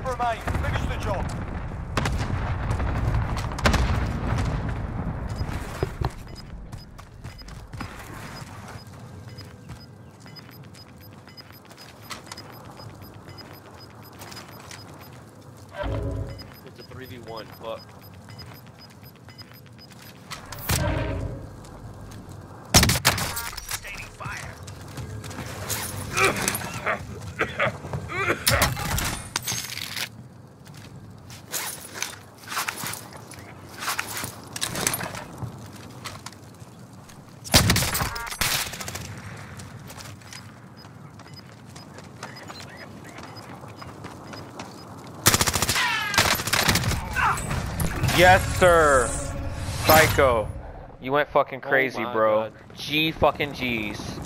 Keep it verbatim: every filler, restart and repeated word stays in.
remain. Finish the job. It's a three v one, fuck. Sustaining fire. Yes, sir. Psycho. You went fucking crazy, Oh my bro. God. G fucking G's.